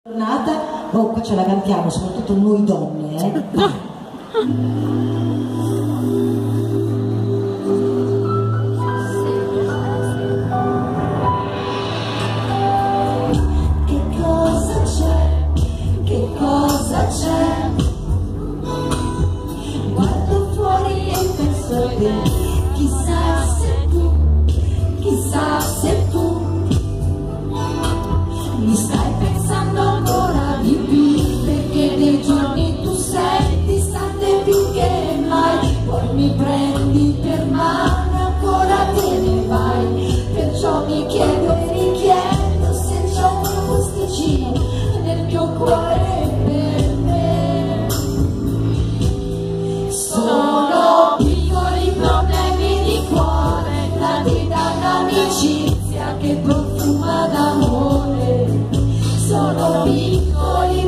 Giornata, oh, qua ce la cantiamo, soprattutto noi donne, Che cosa c'è? Che cosa c'è? Guardo fuori e penso a te. Chissà se tu mi stai pensando ancora di più, perché dei giorni tu sei distante più che mai. Poi mi prendi per mano, ancora te ne vai. Perciò mi chiedo e richiedo se c'è un posticino nel mio cuore per me. Sono piccoli problemi di cuore, la vita è un'amicizia che profuma d'amore. Sono piccoli